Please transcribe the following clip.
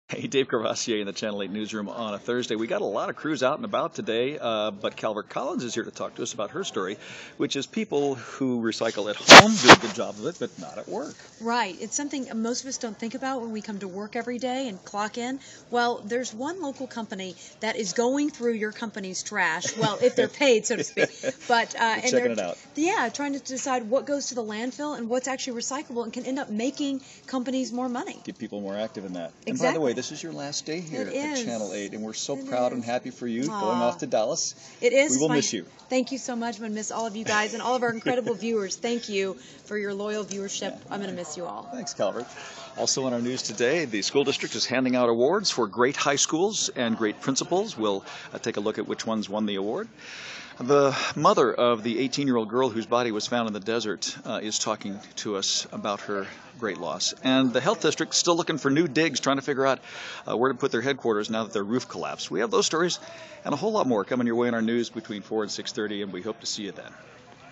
Hey, Dave Carvassier in the Channel 8 newsroom on a Thursday. We got a lot of crews out and about today, but Calvert Collins is here to talk to us about her story, which is people who recycle at home do a good job of it, but not at work. Right. It's something most of us don't think about when we come to work every day and clock in. Well, there's one local company that is going through your company's trash. Well, if they're paid, so to speak. But and Checking they're it out. yeah, trying to decide what goes to the landfill and what's actually recyclable, and can end up making companies more money. Get people more active in that. And by the Exactly. way, this is your last day here It at is. Channel 8, and we're so It proud and is. happy for you Aw. going off to Dallas. It is. We will my- miss you. Thank you so much. I'm going to miss all of you guys and all of our incredible viewers. Thank you for your loyal viewership. Yeah. I'm going to miss you all. Thanks, Calvert. Also in our news today, the school district is handing out awards for great high schools and great principals. We'll take a look at which ones won the award. The mother of the 18-year-old girl whose body was found in the desert is talking to us about her great loss. And the health district still looking for new digs, trying to figure out where to put their headquarters now that their roof collapsed. We have those stories and a whole lot more coming your way in our news between 4 and 6:30, and we hope to see you then.